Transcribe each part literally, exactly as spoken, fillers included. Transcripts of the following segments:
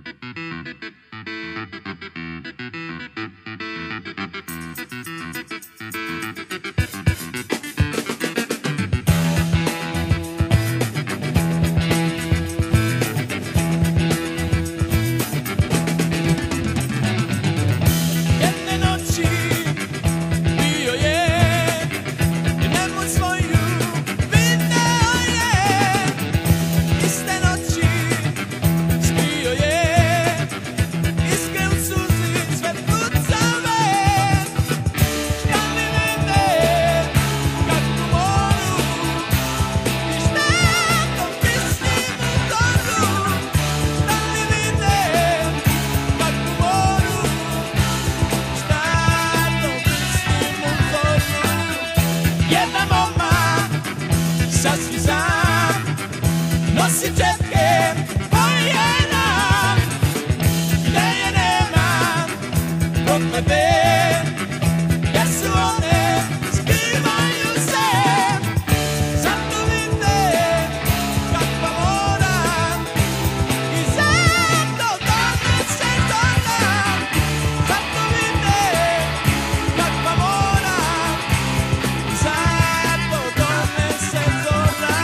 Sasvim sam nosi četke poljena, gde je nema proklete, gde su one, skrivaju se. Zato vide kakva mora i zato donese zora. Zato vide kakva mora i zato donese zora.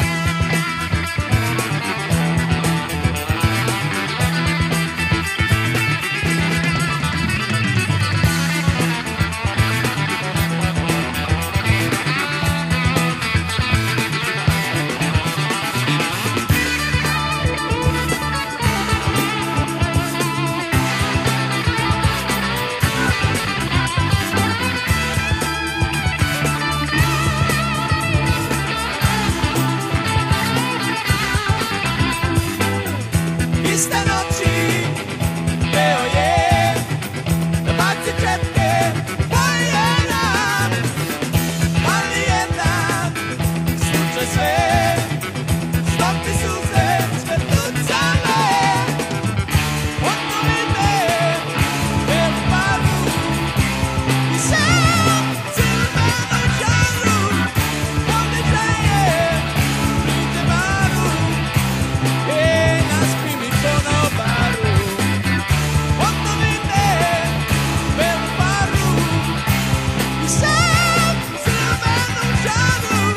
Iste noći peo je da baci četke poljena, ali jedan slučaj sve stopi suze sve tucale. Onda vide belu paru i sam crvenu žaru. Podiže je pride baru i naspri mi konobaru. Onda vide belu paru i sam crvenu žaru.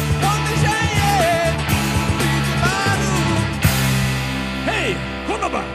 Podiže je pride baru. Hej, konobar!